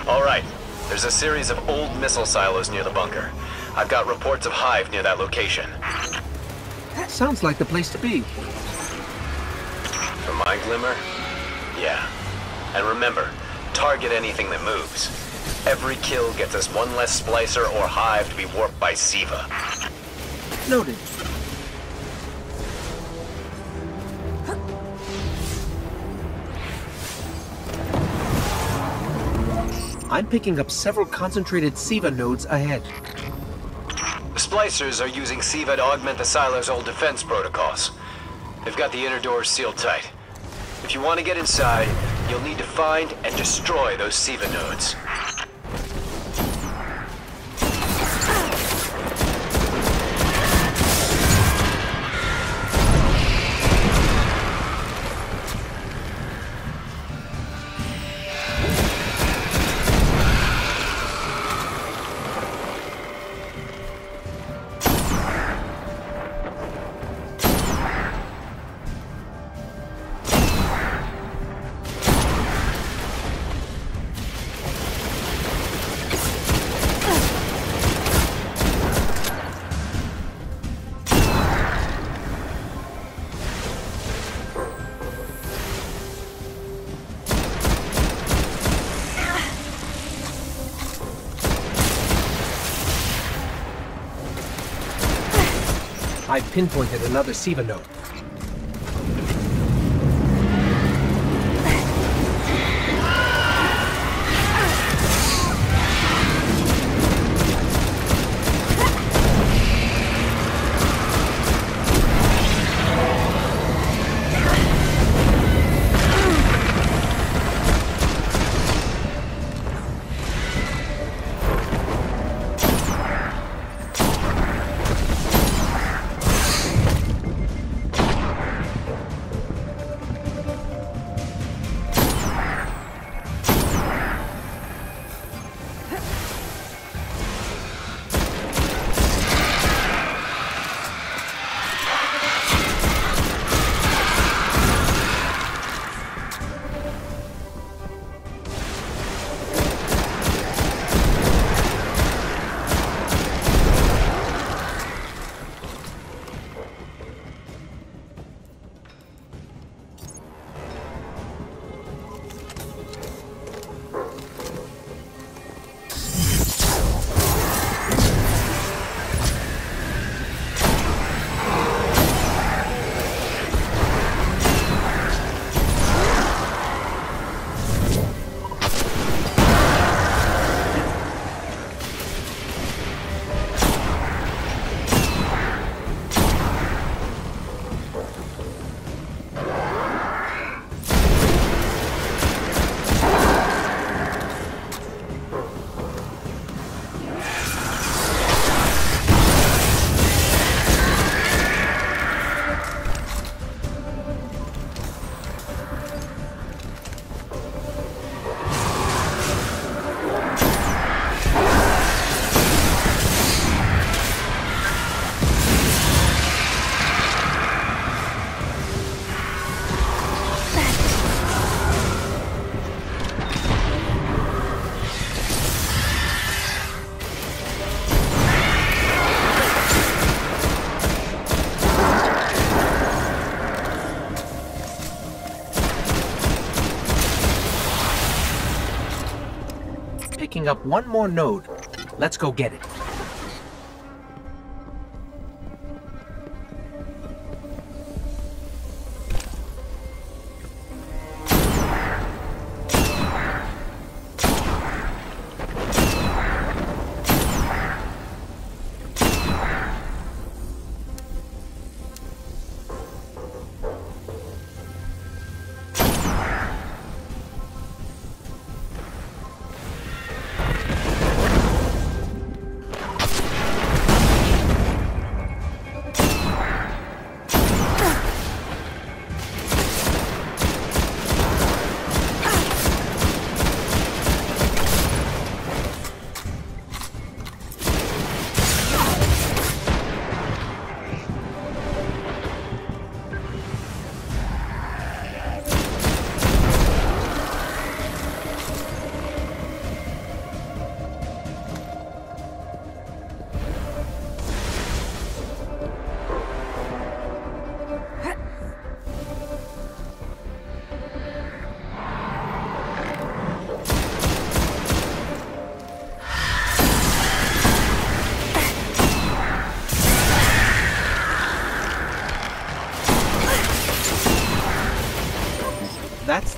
All right. There's a series of old missile silos near the bunker. I've got reports of Hive near that location. Sounds like the place to be. From my glimmer? Yeah. And remember, target anything that moves. Every kill gets us one less Splicer or Hive to be warped by Siva. Noted. I'm picking up several concentrated Siva nodes ahead. The Splicers are using Siva to augment the silo's old defense protocols. They've got the inner doors sealed tight. If you want to get inside, you'll need to find and destroy those Siva nodes. I've pinpointed another Siva node. Picking up one more node. Let's go get it.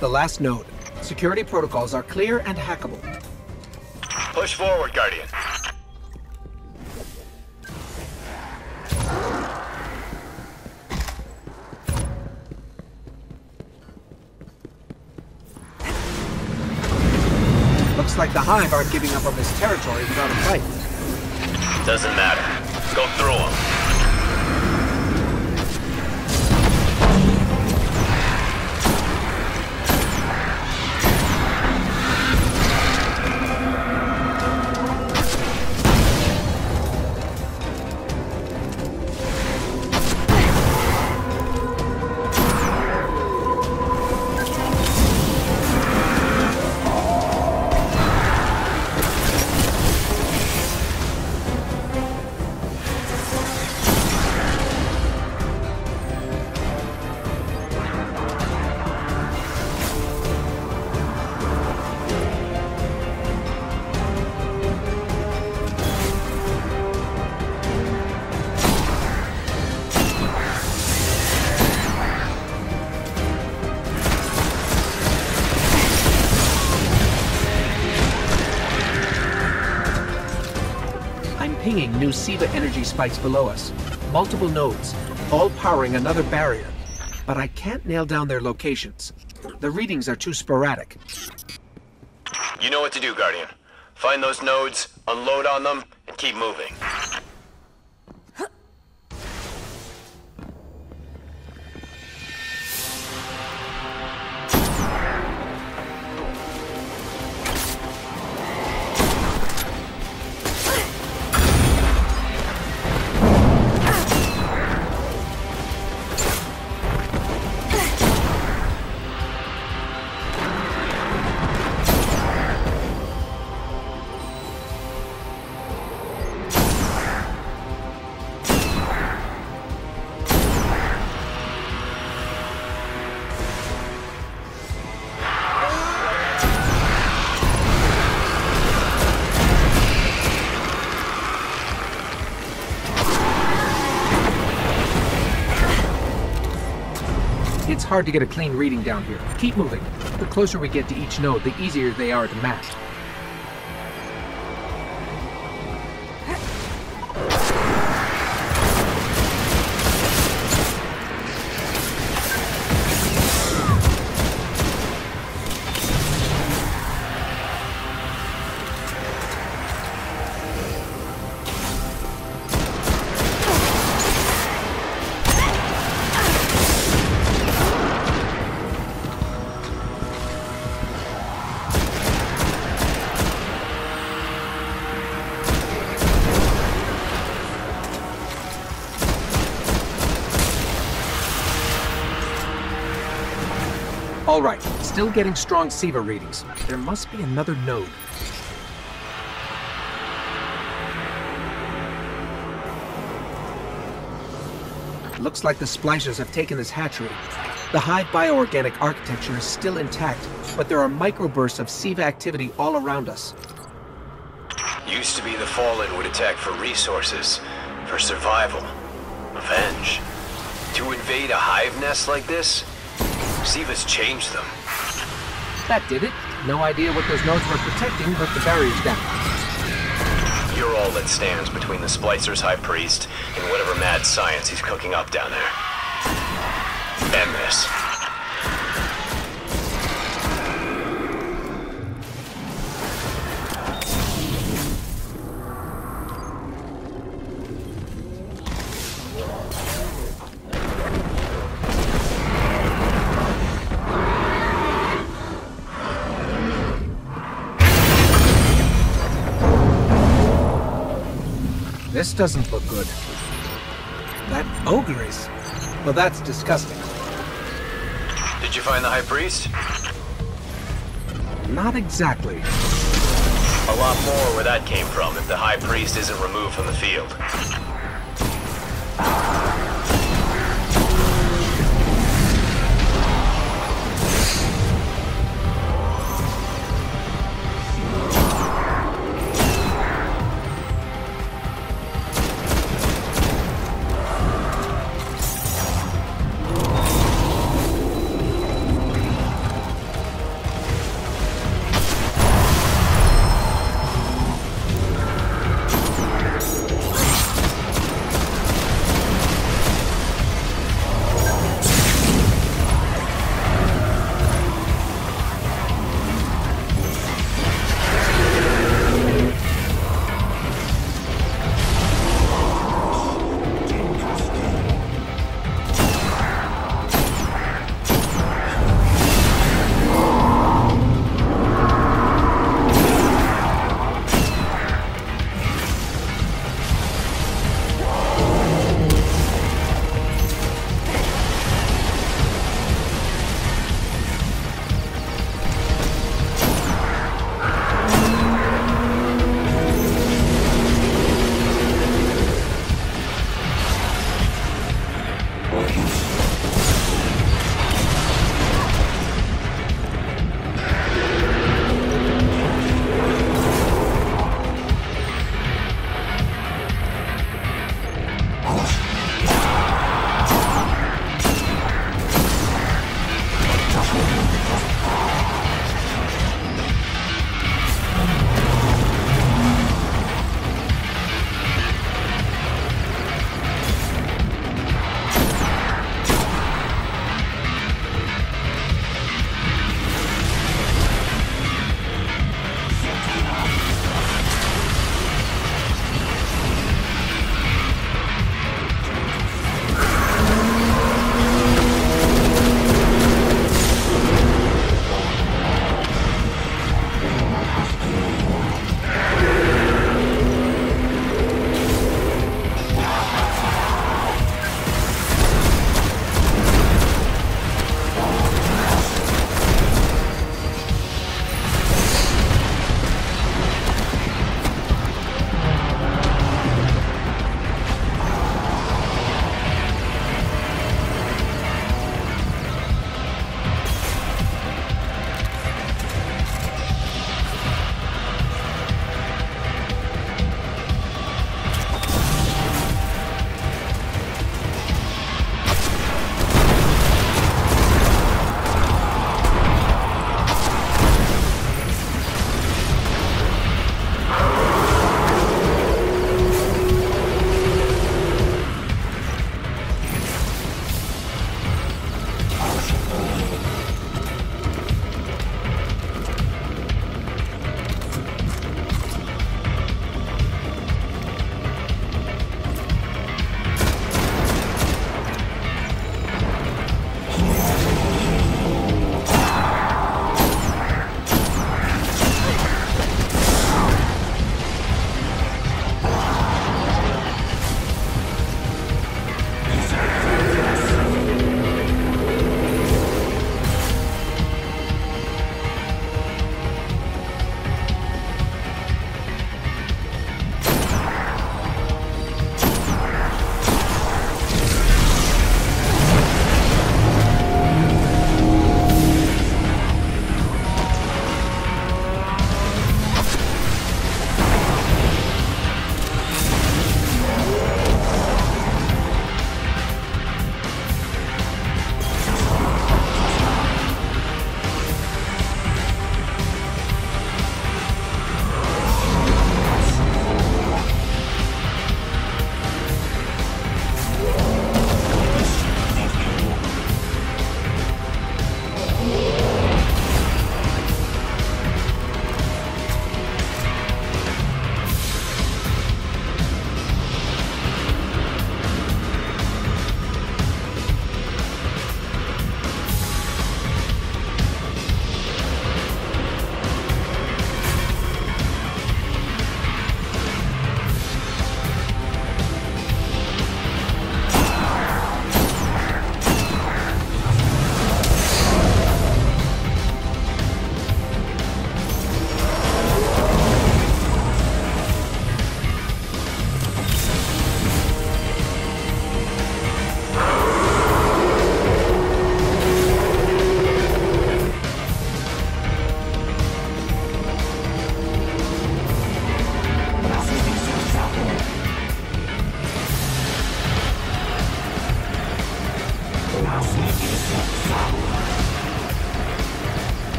the last node. Security protocols are clear and hackable. Push forward, Guardian. Looks like the Hive aren't giving up on this territory without a fight. Doesn't matter. Go through them. Pinging new SIVA energy spikes below us. Multiple nodes, all powering another barrier. But I can't nail down their locations. The readings are too sporadic. You know what to do, Guardian. Find those nodes, unload on them, and keep moving. It's hard to get a clean reading down here. Keep moving. The closer we get to each node, the easier they are to match. All right, still getting strong SIVA readings. There must be another node. Looks like the splicers have taken this hatchery. The Hive bioorganic architecture is still intact, but there are microbursts of SIVA activity all around us. Used to be the Fallen would attack for resources, for survival, revenge. To invade a Hive nest like this? SIVA's changed them. That did it. No idea what those nodes were protecting, but the barrier's down. You're all that stands between the Splicer's High Priest and whatever mad science he's cooking up down there. End this. This doesn't look good. That ogre is... well, that's disgusting. Did you find the High Priest? Not exactly. A lot more where that came from if the High Priest isn't removed from the field.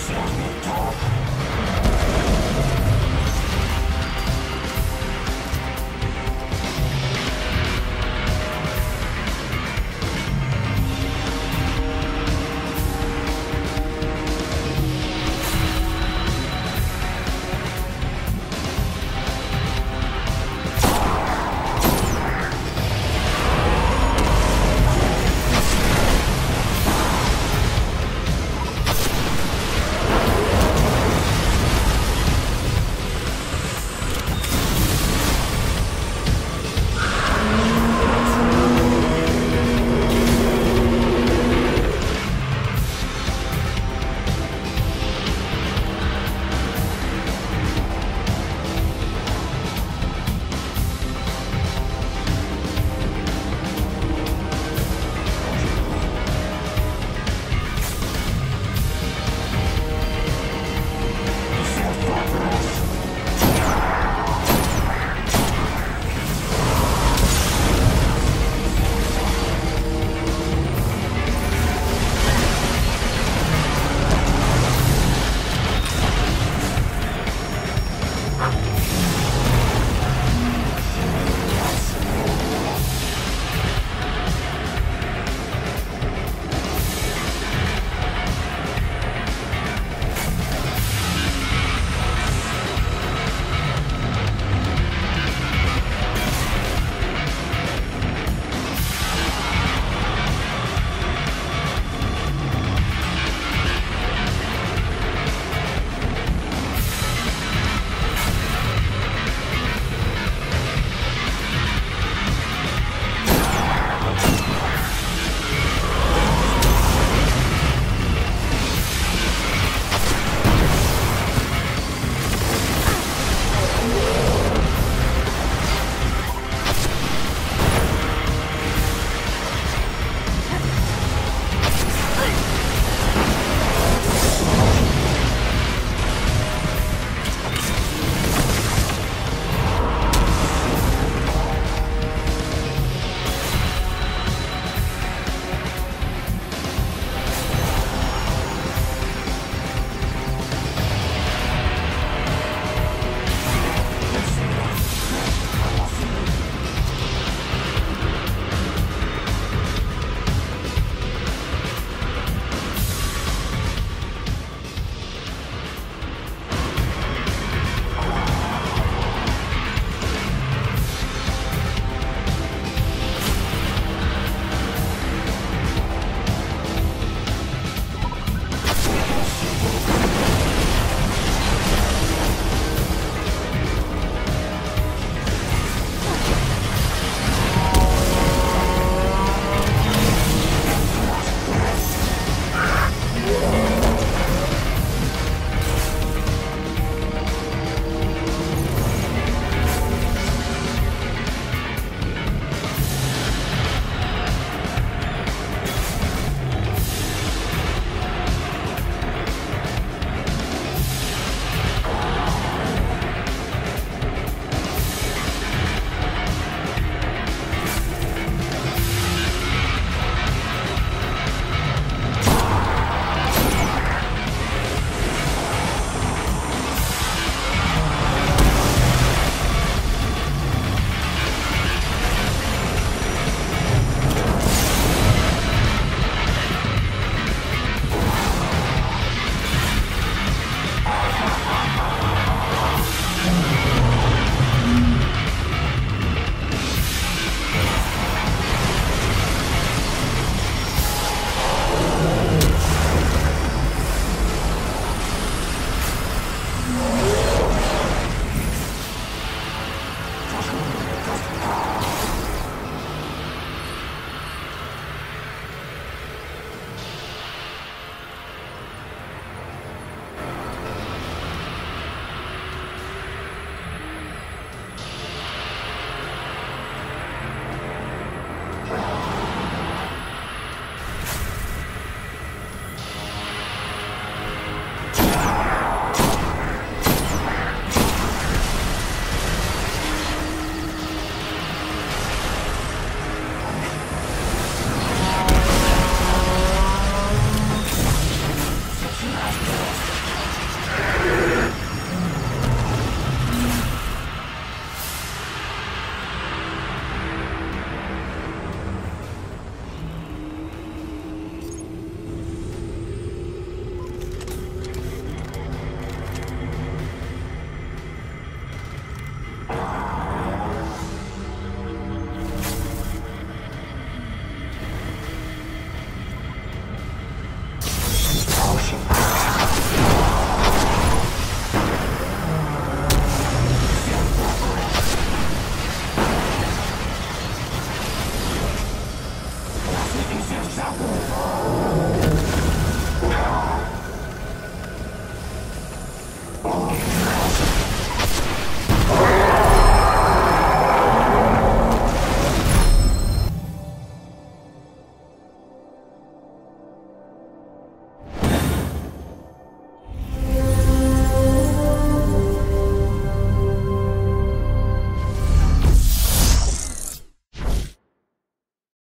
Swampy Top.